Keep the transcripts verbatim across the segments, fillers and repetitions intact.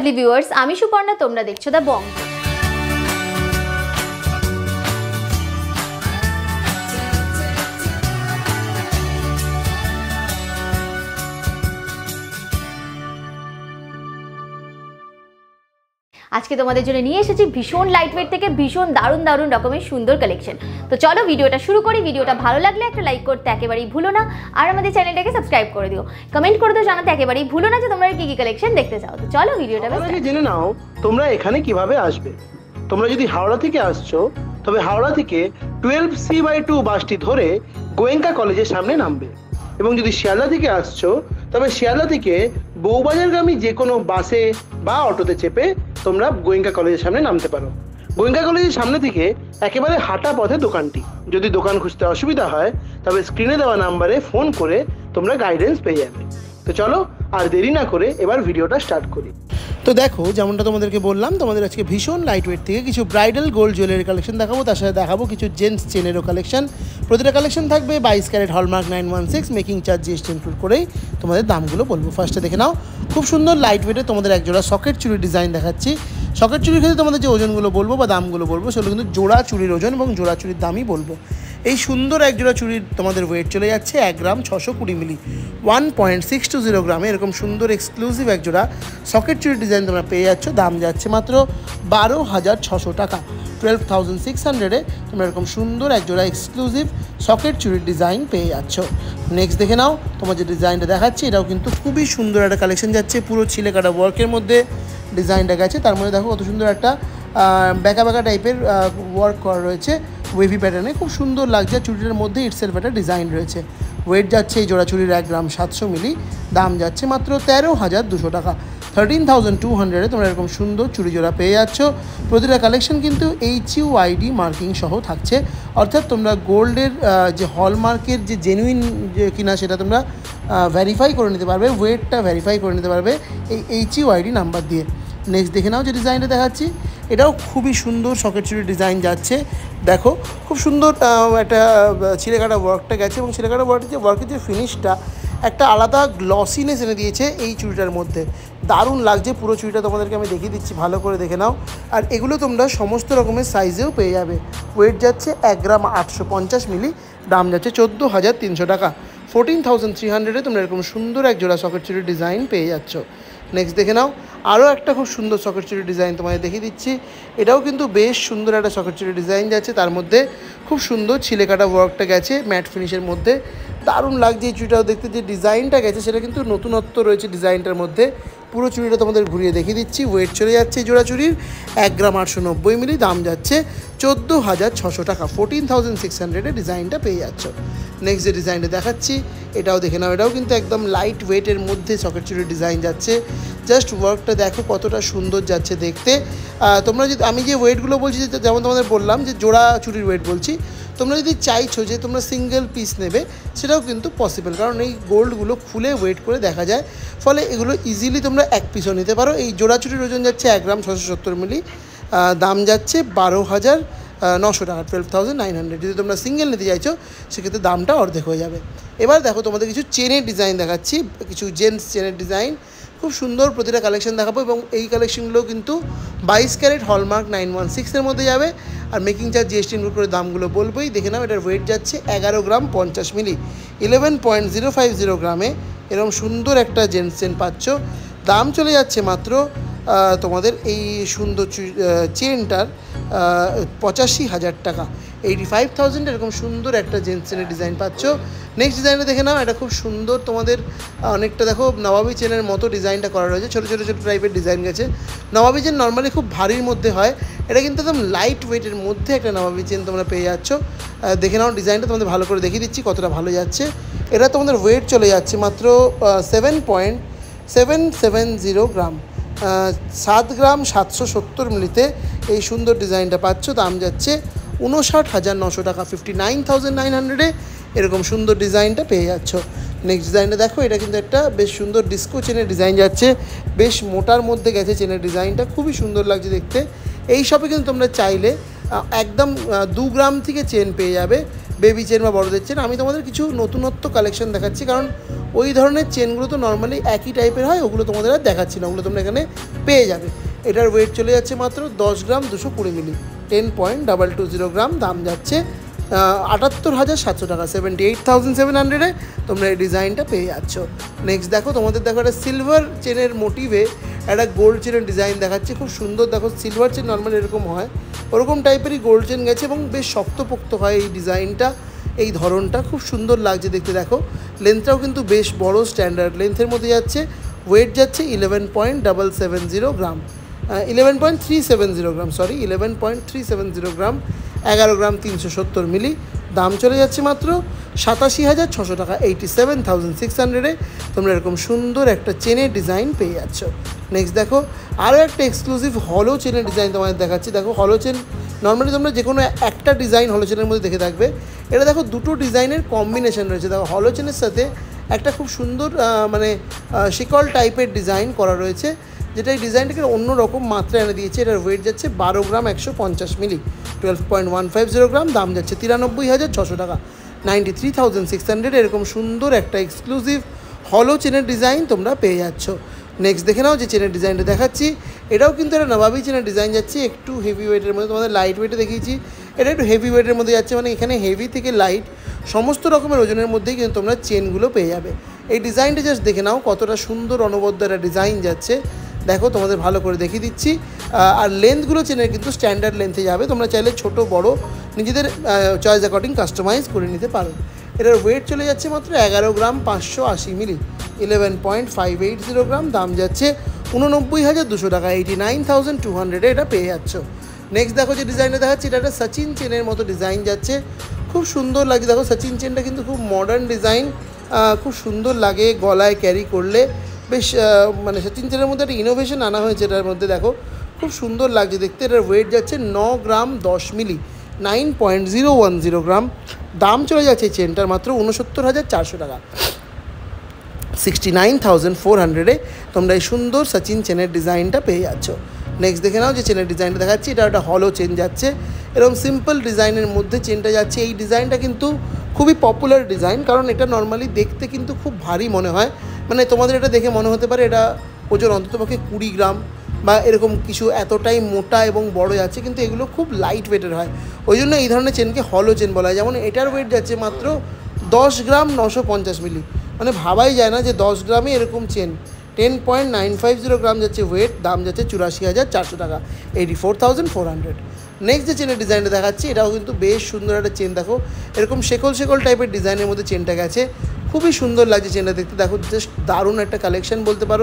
Lovely viewers, আমি সুপর্ণা, তোমরা দেখছো দ্য বং। আজকে তোমাদের জন্য নিয়ে এসেছি ভীষণ লাইটওয়েট থেকে ভীষণ দারুণ দারুণ রকমের সুন্দর কালেকশন। তো চলো ভিডিওটা শুরু করি। ভিডিওটা ভালো লাগলে একটা লাইক করতে একেবারেই ভুলো না, আর আমাদের চ্যানেলটাকে সাবস্ক্রাইব করে দিও। কমেন্ট করে তো জানাতে একেবারেই ভুলো না যে তোমরা কি কি কালেকশন দেখতে চাও। তো চলো ভিডিওটা জেনে নাও তোমরা এখানে কিভাবে আসবে। তোমরা যদি হাওড়া থেকে আসছো তবে হাওড়া থেকে টুয়েলভ সি বাই টু বাসটি ধরে গোয়েঙ্কা কলেজের সামনে নামবে, এবং যদি শিয়ালদা থেকে আসছো তবে শিয়ালদা থেকে বউবাজারগামী যে কোনো বাসে বা অটোতে চেপে তোমরা গোয়েঙ্কা কলেজের সামনে নামতে পারো। গোয়েঙ্কা কলেজের সামনে থেকে একেবারে হাঁটা পথে দোকানটি। যদি দোকান খুঁজতে অসুবিধা হয় তবে স্ক্রিনে দেওয়া নাম্বারে ফোন করে তোমরা গাইডেন্স পেয়ে যাবে। তো চলো আর দেরি না করে এবার ভিডিওটা স্টার্ট করি। তো দেখো, যেমনটা তোমাদেরকে বললাম, তোমাদের আজকে ভীষণ লাইটওয়েট থেকে কিছু ব্রাইডাল গোল্ড জুয়েলারি কালেকশন দেখাবো, তার সাথে দেখাবো কিছু জেন্টস চেনেরও কালেকশন। প্রতিটা কালেকশন থাকবে বাইশ carat hallmark nine one six, making charge GST include করেই তোমাদের দামগুলো বলবো। ফার্স্টে দেখে নাও, খুব সুন্দর লাইটওয়েটে তোমাদের একজোড়া সকেট চুড়ির ডিজাইন দেখাচ্ছি। সকেট চুরির ক্ষেত্রে তোমাদের যে ওজনগুলো বলবো বা দামগুলো বলবো সেগুলো কিন্তু জোড়া চুরির ওজন এবং জোড়া চুরির দামই বলবো। এই সুন্দর একজোড়া চুরির তোমাদের ওয়েট চলে যাচ্ছে এক গ্রাম ছশো কুড়ি মিলি, one point six two zero গ্রামে এরকম সুন্দর এক্সক্লুসিভ একজোড়া সকেট চুরির ডিজাইন তোমরা পেয়ে যাচ্ছ। দাম যাচ্ছে মাত্র বারো হাজার ছশো টাকা, টুয়েলভ থাউজেন্ড সিক্স হান্ড্রেডে তোমরা এরকম সুন্দর একজোড়া এক্সক্লুসিভ সকেট চুরির ডিজাইন পেয়ে যাচ্ছ। নেক্সট দেখে নাও, তোমার যে ডিজাইনটা দেখাচ্ছি এটাও কিন্তু খুবই সুন্দর একটা কালেকশন যাচ্ছে। পুরো ছিলে কাটা ওয়ার্কের মধ্যে ডিজাইনটা গেছে, তার মধ্যে দেখো কত সুন্দর একটা ব্যাকা ব্যাকা টাইপের ওয়ার্ক করা রয়েছে ওয়েভি প্যাটার্নে, খুব সুন্দর লাগছে। চুড়িটার মধ্যে ইটসেলফ একটা ডিজাইন রয়েছে। ওয়েট যাচ্ছে এই জোড়া চুড়ির এক গ্রাম সাতশো মিলি, দাম যাচ্ছে মাত্র তেরো হাজার দুশো টাকা, থার্টিন থাউজেন্ড টু হান্ড্রেডে তোমরা এরকম সুন্দর চুড়ি জোড়া পেয়ে যাচ্ছ। প্রতিটা কালেকশন কিন্তু এইচ ইউ আইডি মার্কিং সহ থাকছে, অর্থাৎ তোমরা গোল্ডের যে হলমার্কের যে জেনুইন যে কিনা সেটা তোমরা ভেরিফাই করে নিতে পারবে, ওয়েটটা ভেরিফাই করে নিতে পারবে এই এইচ ইউ আইডি নাম্বার দিয়ে। নেক্সট দেখে নাও যে ডিজাইনটা দেখাচ্ছি, এটাও খুবই সুন্দর সকেট চুরির ডিজাইন যাচ্ছে। দেখো খুব সুন্দর একটা ছিলেকাটা ওয়ার্কটা গেছে, এবং ছিলেকাটা ওয়ার্কের যে ওয়ার্কের যে ফিনিশটা একটা আলাদা গ্লসিনেস এনে দিয়েছে এই চুড়িটার মধ্যে, দারুণ লাগছে। পুরো চুড়িটা তোমাদেরকে আমি দেখিয়ে দিচ্ছি, ভালো করে দেখে নাও। আর এগুলো তোমরা সমস্ত রকমের সাইজেও পেয়ে যাবে। ওয়েট যাচ্ছে এক গ্রাম আটশো পঞ্চাশ মিলি, দাম যাচ্ছে চোদ্দো হাজার তিনশো টাকা, ফোরটিন থাউজেন্ড থ্রি হান্ড্রেডে তোমরা এরকম সুন্দর এক জোড়া সকেট চুরির ডিজাইন পেয়ে যাচ্ছ। নেক্সট দেখে নাও, আরও একটা খুব সুন্দর সকেট চুরির ডিজাইন তোমাদের দেখিয়ে দিচ্ছি। এটাও কিন্তু বেশ সুন্দর একটা সকেট চুরির ডিজাইন যাচ্ছে, তার মধ্যে খুব সুন্দর ছিলে কাটা ওয়ার্কটা গেছে ম্যাট ফিনিশের মধ্যে, দারুণ লাগছে। এই চুড়িটাও দেখতে যে ডিজাইনটা গেছে সেটা কিন্তু নতুনত্ব রয়েছে ডিজাইনটার মধ্যে। পুরো চুড়িটা তোমাদের ঘুরিয়ে দেখিয়ে দিচ্ছি। ওয়েট চলে যাচ্ছে জোড়া চুরির এক গ্রাম আটশো নব্বই মিলি, দাম যাচ্ছে চোদ্দো হাজার ছশো টাকা, ফোরটিন থাউজেন্ড সিক্স হান্ড্রেডে ডিজাইনটা পেয়ে যাচ্ছ। নেক্সট যে ডিজাইনটা দেখাচ্ছি এটাও দেখে নাও, এটাও কিন্তু একদম লাইট ওয়েটের মধ্যে সকেট চুরির ডিজাইন যাচ্ছে। জাস্ট ওয়ার্কটা দেখো কতটা সুন্দর যাচ্ছে দেখতে। তোমরা যদি, আমি যে ওয়েটগুলো বলছি যেমন তোমাদের বললাম যে জোড়া চুরির ওয়েট বলছি, তোমরা যদি চাইছো যে তোমরা সিঙ্গেল পিস নেবে সেটাও কিন্তু পসিবল, কারণ এই গোল্ডগুলো খুলে ওয়েট করে দেখা যায়, ফলে এগুলো ইজিলি তোমরা এক পিসও নিতে পারো। এই জোড়া চুরির ওজন যাচ্ছে এক গ্রাম ছশো সত্তর মিলি, দাম যাচ্ছে বারো হাজার নশো টাকা, টুয়েলভ থাউজেন্ড নাইন হান্ড্রেড। যদি তোমরা সিঙ্গেল নিতে চাইছো সেক্ষেত্রে দামটা অর্ধেক হয়ে যাবে। এবার দেখো তোমাদের কিছু চেনের ডিজাইন দেখাচ্ছি, কিছু জেন্টস চেনের ডিজাইন, খুব সুন্দর প্রতিটা কালেকশন দেখাবো, এবং এই কালেকশনগুলো কিন্তু বাইশ ক্যারেট হলমার্ক নাইন ওয়ান সিক্সের মধ্যে যাবে, আর মেকিং চার্জ জিএসটি ইনক্লুড করে দামগুলো বলবোই। দেখে নাও, এটার ওয়েট যাচ্ছে এগারো গ্রাম পঞ্চাশ মিলি, eleven point zero five zero গ্রামে এরকম সুন্দর একটা জেন্টস চেন পাচ্ছ। দাম চলে যাচ্ছে মাত্র তোমাদের এই সুন্দর চেনটার পঁচাশি হাজার টাকা, এইটি ফাইভ থাউজেন্ড এরকম সুন্দর একটা জেন্টস চেনের ডিজাইন পাচ্ছ। নেক্সট ডিজাইনটা দেখে নাও, এটা খুব সুন্দর তোমাদের অনেকটা দেখো নবাবী চেনের মতো ডিজাইনটা করা রয়েছে, ছোটো ছোটো ছোটো টাইপের ডিজাইন গেছে। নবাবী চেন নর্মালি খুব ভারীর মধ্যে হয়, এটা কিন্তু একদম লাইট ওয়েটের মধ্যে একটা নবাবী চেন তোমরা পেয়ে যাচ্ছ। দেখে নাও ডিজাইনটা তোমাদের ভালো করে দেখিয়ে দিচ্ছি কতটা ভালো যাচ্ছে। এটা তোমাদের ওয়েট চলে যাচ্ছে মাত্র seven point seven seven zero gram, সাত গ্রাম সাতশো সত্তর মিলিতে এই সুন্দর ডিজাইনটা পাচ্ছ। দাম যাচ্ছে উনষাট হাজার নশো টাকা, ফিফটি নাইন থাউজেন্ড নাইন হান্ড্রেডে এরকম সুন্দর ডিজাইনটা পেয়ে যাচ্ছ। নেক্সট ডিজাইনটা দেখো, এটা কিন্তু একটা বেশ সুন্দর ডিস্কো চেনের ডিজাইন যাচ্ছে, বেশ মোটার মধ্যে গেছে চেনের ডিজাইনটা, খুবই সুন্দর লাগছে দেখতে। এই শপে কিন্তু তোমরা চাইলে একদম দু গ্রাম থেকে চেন পেয়ে যাবে, বেবি চেন বা বড়দের চেন। আমি তোমাদের কিছু নতুনত্ব কালেকশন দেখাচ্ছি, কারণ ওই ধরনের চেনগুলো তো নর্মালি একই টাইপের হয়, ওগুলো তোমাদের আর দেখাচ্ছি না, ওগুলো তোমরা এখানে পেয়ে যাবে। এটার ওয়েট চলে যাচ্ছে মাত্র দশ গ্রাম দুশো কুড়ি মিলি, ten point double two zero gram, দাম যাচ্ছে আটাত্তর হাজার সাতশো টাকা, সেভেন্টি এইট থাউজেন্ড সেভেন হান্ড্রেডে তোমরা এই ডিজাইনটা পেয়ে যাচ্ছ। নেক্সট দেখো, তোমাদের দেখো একটা সিলভার চেনের মোটিভে একটা গোল্ড চেনের ডিজাইন দেখাচ্ছে, খুব সুন্দর। দেখো সিলভার চেন নর্মালি এরকম হয়, ওরকম টাইপেরই গোল্ড চেন গেছে এবং বেশ শক্তপোক্ত হয় এই ডিজাইনটা, এই ধরনটা খুব সুন্দর লাগছে দেখতে। দেখো লেন্থটাও কিন্তু বেশ বড়, স্ট্যান্ডার্ড লেন্থের মধ্যে যাচ্ছে। ওয়েট যাচ্ছে eleven point double seven zero gram, eleven point three seven zero gram sorry eleven point three seven zero gram, এগারো গ্রাম তিনশো সত্তর মিলি, দাম চলে যাচ্ছে মাত্র সাতাশি হাজার ছশো টাকা, এইটি সেভেন থাউজেন্ড সিক্স হান্ড্রেডে তোমরা এরকম সুন্দর একটা চেনের ডিজাইন পেয়ে যাচ্ছ। নেক্সট দেখো আরও একটা এক্সক্লুসিভ হলো চেনের ডিজাইন তোমাদের দেখাচ্ছি। দেখো হলো চেন নর্মালি তোমরা যে কোনো একটা ডিজাইন হলো চেনের মধ্যে দেখে থাকবে, এটা দেখো দুটো ডিজাইনের কম্বিনেশন রয়েছে। দেখো হলো চেনের সাথে একটা খুব সুন্দর মানে শিকল টাইপের ডিজাইন করা রয়েছে, যেটা এই ডিজাইনটাকে অন্য রকম মাত্রা এনে দিয়েছে। এটার ওয়েট যাচ্ছে বারো গ্রাম একশো পঞ্চাশ মিলি, twelve point one five zero gram, দাম যাচ্ছে তিরানব্বই হাজার ছশো টাকা, ninety three thousand six hundred. এরকম সুন্দর একটা এক্সক্লুসিভ হলো চেনের ডিজাইন তোমরা পেয়ে যাচ্ছ। নেক্সট দেখে নাও যে চেনের ডিজাইনটা দেখাচ্ছি, এটাও কিন্তু একটা নবাবী চেনের ডিজাইন যাচ্ছে, একটু হেভি ওয়েটের মধ্যে। তোমাদের লাইট ওয়েটে দেখিয়েছি, এটা একটু হেভি ওয়েটের মধ্যে যাচ্ছে, মানে এখানে হেভি থেকে লাইট সমস্ত রকমের ওজনের মধ্যেই কিন্তু তোমরা চেনগুলো পেয়ে যাবে। এই ডিজাইনটা জাস্ট দেখে নাও কতটা সুন্দর অনবদ্য একটা ডিজাইন যাচ্ছে। দেখো তোমাদের ভালো করে দেখিয়ে দিচ্ছি। আর লেন্থগুলো চেনের কিন্তু স্ট্যান্ডার্ড লেন্থে যাবে, তোমরা চাইলে ছোট বড় নিজেদের চয়েস অ্যাকর্ডিং কাস্টমাইজ করে নিতে পারো। এটার ওয়েট চলে যাচ্ছে মাত্র এগারো গ্রাম পাঁচশো আশি মিলি, eleven point five eight zero gram, দাম যাচ্ছে উননব্বই হাজার দুশো টাকা, এইটি নাইন থাউজেন্ড টু হান্ড্রেডে এটা পেয়ে যাচ্ছ। নেক্সট দেখো যে ডিজাইনটা দেখাচ্ছি, এটা একটা সচিন চেনের মতো ডিজাইন যাচ্ছে, খুব সুন্দর লাগছে। দেখো সচিন চেনটা কিন্তু খুব মডার্ন ডিজাইন, খুব সুন্দর লাগে গলায় ক্যারি করলে, বেশ মানে সচিন চেনের মধ্যে একটা ইনোভেশন আনা হয়েছে এটার মধ্যে। দেখো খুব সুন্দর লাগছে দেখতে। এটার ওয়েট যাচ্ছে ন গ্রাম দশ মিলি, nine point zero one zero gram, দাম চলে যাচ্ছে চেনটার মাত্র উনসত্তর হাজার চারশো টাকা, সিক্সটি নাইন থাউজেন্ড ফোর হান্ড্রেডে তোমরা এই সুন্দর সচিন চেনের ডিজাইনটা পেয়ে যাচ্ছ। নেক্সট দেখে নাও যে চেনের ডিজাইনটা দেখাচ্ছি, এটা একটা হলো চেন যাচ্ছে, এরকম সিম্পল ডিজাইনের মধ্যে চেনটা যাচ্ছে। এই ডিজাইনটা কিন্তু খুবই পপুলার ডিজাইন, কারণ এটা নর্মালি দেখতে কিন্তু খুব ভারী মনে হয়, মানে তোমাদের এটা দেখে মনে হতে পারে এটা ওজন অন্ততপক্ষে কুড়ি গ্রাম বা এরকম কিছু, এতটাই মোটা এবং বড় যাচ্ছে, কিন্তু এগুলো খুব লাইট ওয়েটের হয়, ওই জন্য এই ধরনের চেনকে হলো চেন বলা হয়। যেমন এটার ওয়েট যাচ্ছে মাত্র দশ গ্রাম নশো পঞ্চাশ মিলি, মানে ভাবাই যায় না যে দশ গ্রামে এরকম chain, ten point nine five zero gram যাচ্ছে ওয়েট, দাম যাচ্ছে চুরাশি হাজার চারশো টাকা, eighty four thousand four hundred. Next যে চেনের ডিজাইনটা দেখাচ্ছি, এটাও কিন্তু বেশ সুন্দর একটা চেন। দেখো এরকম শেকল শেকল টাইপের ডিজাইনের মধ্যে চেনটা গেছে, খুবই সুন্দর লাগছে চেনটা দেখতে। দেখো জাস্ট দারুণ একটা কালেকশন বলতে পারো,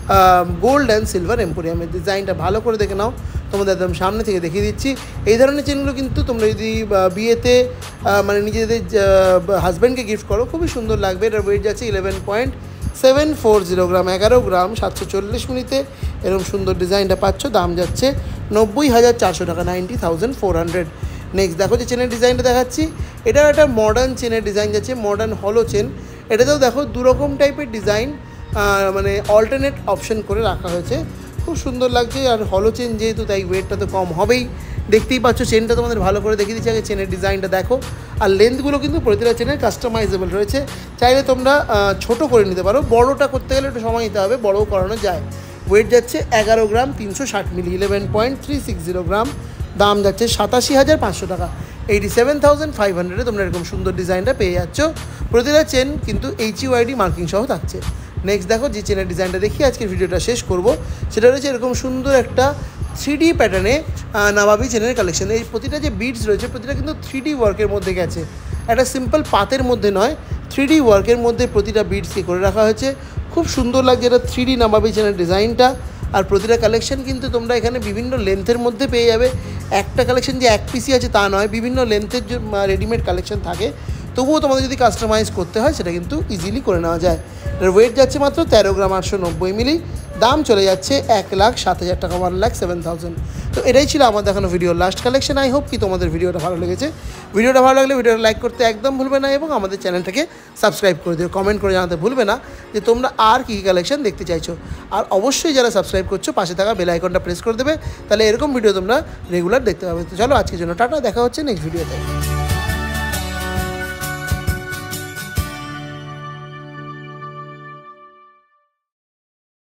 গোল্ড অ্যান্ড সিলভার এম্পোরিয়ামের ডিজাইনটা ভালো করে দেখে নাও, তোমাদের একদম সামনে থেকে দেখিয়ে দিচ্ছি। এই ধরনের চেনগুলো কিন্তু তোমরা যদি বিয়েতে মানে নিজেদের হাজব্যান্ডকে গিফট করো খুবই সুন্দর লাগবে। এটার ওয়েট যাচ্ছে eleven point seven four zero gram, এগারো গ্রাম সাতশো চল্লিশ মিনিটে এরকম সুন্দর ডিজাইনটা পাচ্ছ, দাম যাচ্ছে নব্বই হাজার চারশো টাকা, ninety thousand four hundred. Next দেখো যে চেনের ডিজাইনটা দেখাচ্ছি, এটাও একটা মডার্ন চেনের ডিজাইন যাচ্ছে, মডার্ন হলো চেন। এটাতেও দেখো দুরকম টাইপের ডিজাইন, মানে অল্টারনেট অপশন করে রাখা হয়েছে, খুব সুন্দর লাগছে। আর হলো চেন যেহেতু, তাই ওয়েটটা তো কম হবেই। দেখতেই পাচ্ছ চেনটা তোমাদের ভালো করে দেখিয়ে দিচ্ছি, আগে চেনের ডিজাইনটা দেখো। আর লেন্থগুলো কিন্তু প্রতিটা চেনের কাস্টমাইজেবল রয়েছে, চাইলে তোমরা ছোট করে নিতে পারো, বড়োটা করতে গেলে একটু সময় নিতে হবে, বড়ও করানো যায়। ওয়েট যাচ্ছে এগারো গ্রাম তিনশো ষাট মিলি, eleven point three six zero gram, দাম যাচ্ছে সাতাশি হাজার পাঁচশো টাকা, এইটি সেভেন থাউজেন্ড ফাইভ হান্ড্রেডে তোমরা এরকম সুন্দর ডিজাইনটা পেয়ে যাচ্ছ। প্রতিটা চেন কিন্তু H U I D marking সহ থাকছে। নেক্সট দেখো যে চেনের ডিজাইনটা দেখি আজকের ভিডিওটা শেষ করব, সেটা রয়েছে এরকম সুন্দর একটা থ্রি ডি প্যাটার্নে নবাবী চেনের কালেকশন। এই প্রতিটা যে বিটস রয়েছে প্রতিটা কিন্তু থ্রি ডি ওয়ার্কের মধ্যে গেছে, একটা সিম্পল পাতের মধ্যে নয়, থ্রি ডি ওয়ার্কের মধ্যে প্রতিটা বিটসকে করে রাখা হয়েছে, খুব সুন্দর লাগছে এটা থ্রি ডি নবাবী চেনের ডিজাইনটা। আর প্রতিটা কালেকশন কিন্তু তোমরা এখানে বিভিন্ন লেন্থের মধ্যে পেয়ে যাবে, একটা কালেকশন যে এক পিসি আছে তা নয়, বিভিন্ন লেন্থের যে রেডিমেড কালেকশন থাকে, তবুও তোমাদের যদি কাস্টমাইজ করতে হয় সেটা কিন্তু ইজিলি করে নেওয়া যায়। এর ওয়েট যাচ্ছে মাত্র তেরো গ্রাম আটশো নব্বই মিলি, দাম চলে যাচ্ছে এক লাখ সাত হাজার টাকা, ওয়ান লাখ সেভেন থাউজেন্ড। তো এটাই ছিল আমার দেখানো ভিডিওর লাস্ট কালেকশন। আই হোপ কি তোমাদের ভিডিওটা ভালো লেগেছে। ভিডিওটা ভালো লাগলে ভিডিওটা লাইক করতে একদম ভুলবে না, এবং আমাদের চ্যানেলটাকে সাবস্ক্রাইব করে দিও। কমেন্ট করে জানাতে ভুলবে না যে তোমরা আর কী কী কালেকশন দেখতে চাইছো। আর অবশ্যই যারা সাবস্ক্রাইব করছো পাশে থাকা বেল আইকনটা প্রেস করে দেবে, তাহলে এরকম ভিডিও তোমরা রেগুলার দেখতে পাবে। তো চলো আজকের জন্য টাটা, দেখা হচ্ছে নেক্সট ভিডিওতে।